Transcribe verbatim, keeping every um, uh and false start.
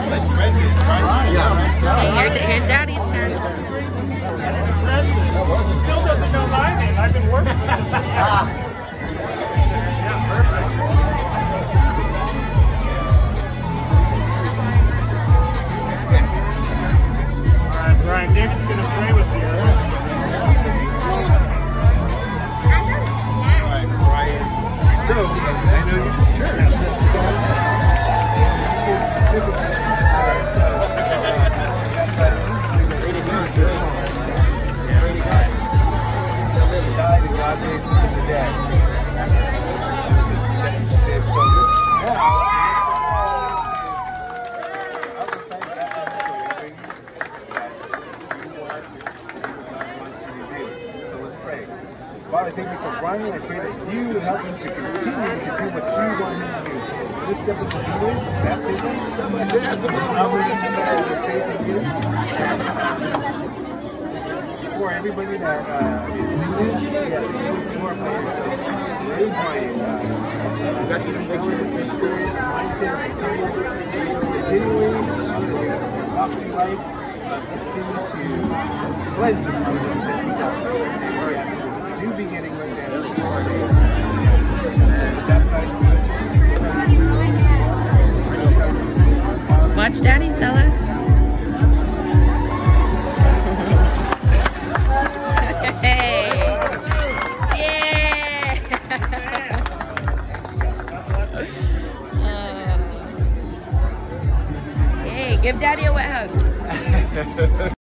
here's, here's Daddy's turn. Still doesn't know my name. I've been working with him. Yeah, perfect. All right, Brian, David's going to pray with you. All right, Brian. So, I know you sure. Father, thank you for Brian. I pray that you would help him to continue to do what you want him to do. This step of obedience, baptism, I'm going to declare his faith in you. For everybody that uh, is in this, yeah, you glorify yourself. Pray Brian, uh, that you make sure that your spirit, mindset, continually, up to life, uh, continue to cleanse you from the things that you got. New beginning right there. Watch Daddy, Stella. Hey! Yeah! uh, hey, give Daddy a wet hug.